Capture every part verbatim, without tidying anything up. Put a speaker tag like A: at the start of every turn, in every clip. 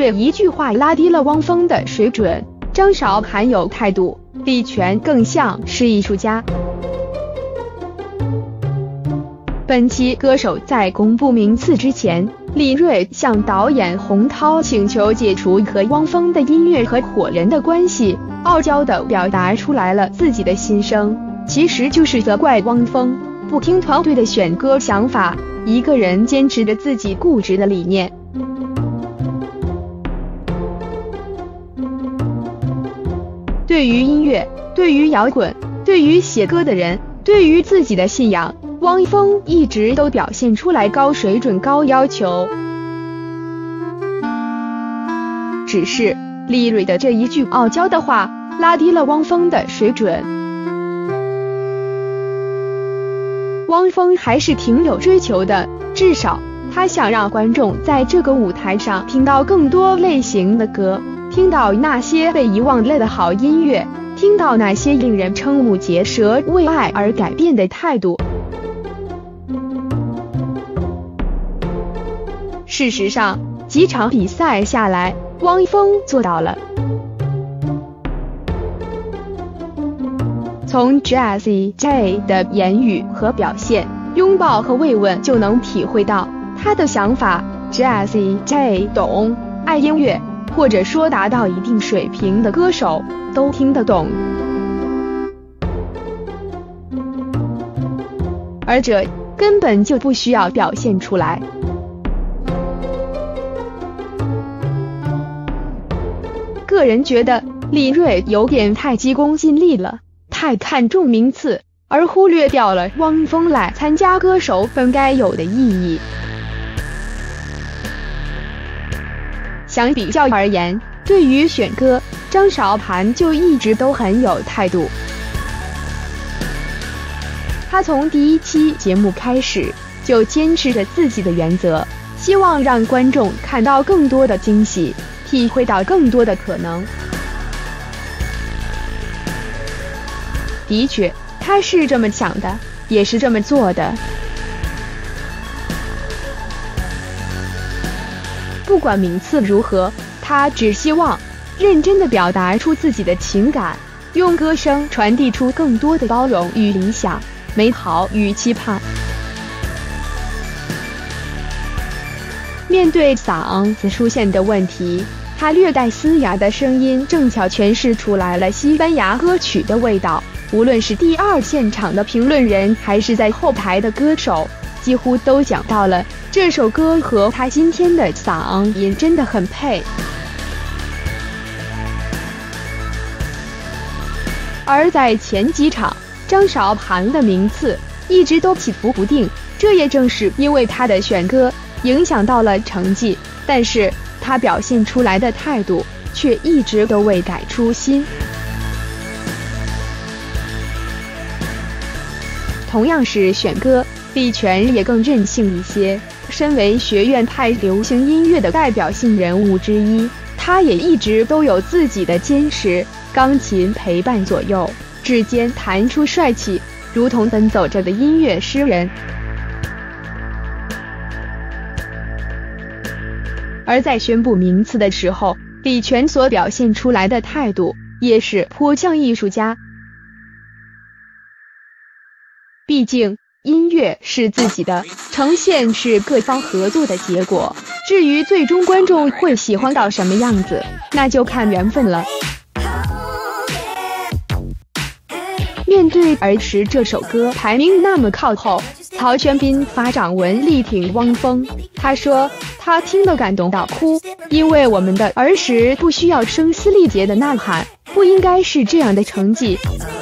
A: 这一句话拉低了汪峰的水准，张韶涵有态度，李泉更像是艺术家。本期歌手在公布名次之前，李锐向导演洪涛请求解除和汪峰的音乐合伙人的关系，傲娇地表达出来了自己的心声，其实就是责怪汪峰不听团队的选歌想法，一个人坚持着自己固执的理念。对于音乐，对于摇滚，对于写歌的人，对于自己的信仰，汪峰一直都表现出来高水准高要求。只是李锐的这一句傲娇的话拉低了汪峰的水准。汪峰还是挺有追求的，至少他想让观众在这个舞台上听到更多类型的歌，听到那些被遗忘了的好音乐，听到那些令人瞠目结舌为爱而改变的态度。事实上，几场比赛下来，汪峰做到了。从 Jessie J 的言语和表现、拥抱和慰问就能体会到他的想法。Jessie J 懂，爱音乐，或者说达到一定水平的歌手都听得懂。而这根本就不需要表现出来。个人觉得李锐有点太急功近利了，太看重名次，而忽略掉了汪峰来参加歌手本该有的意义。相比较而言，对于选歌，张韶涵就一直都很有态度。他从第一期节目开始就坚持着自己的原则，希望让观众看到更多的惊喜，体会到更多的可能。的确，他是这么想的，也是这么做的。不管名次如何，他只希望认真地表达出自己的情感，用歌声传递出更多的包容与理想、美好与期盼。面对嗓子出现的问题，他略带嘶哑的声音正巧诠释出来了西班牙歌曲的味道。无论是第二现场的评论人，还是在后台的歌手，几乎都讲到了这首歌和他今天的嗓音真的很配。而在前几场，张韶涵的名次一直都起伏不定，这也正是因为他的选歌影响到了成绩，但是他表现出来的态度却一直都未改初心。同样是选歌，李泉也更任性一些。身为学院派流行音乐的代表性人物之一，他也一直都有自己的坚持，钢琴陪伴左右，指尖弹出帅气，如同奔走着的音乐诗人。而在宣布名次的时候，李泉所表现出来的态度也是颇像艺术家。毕竟音乐是自己的，呈现是各方合作的结果，至于最终观众会喜欢到什么样子，那就看缘分了。面对儿时这首歌排名那么靠后，曹全斌发掌文力挺汪峰，他说他听得感动到哭，因为我们的儿时不需要声嘶力竭的呐喊，不应该是这样的成绩。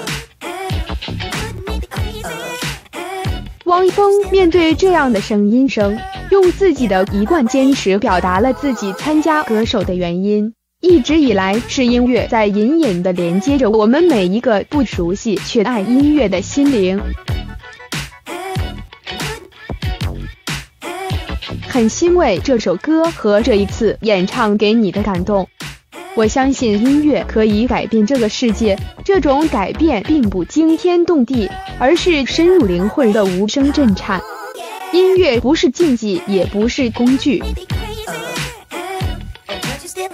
A: 汪峰面对这样的声音声，用自己的一贯坚持表达了自己参加歌手的原因。一直以来是音乐在隐隐地连接着我们每一个不熟悉却爱音乐的心灵。很欣慰这首歌和这一次演唱给你的感动。我相信音乐可以改变这个世界，这种改变并不惊天动地，而是深入灵魂的无声震颤。音乐不是竞技，也不是工具。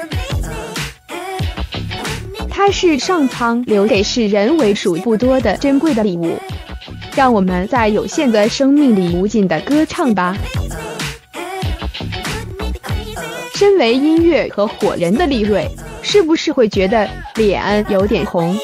A: 它是上苍留给世人为数不多的珍贵的礼物，让我们在有限的生命里无尽的歌唱吧。身为音乐和火人的利锐，是不是会觉得脸有点红？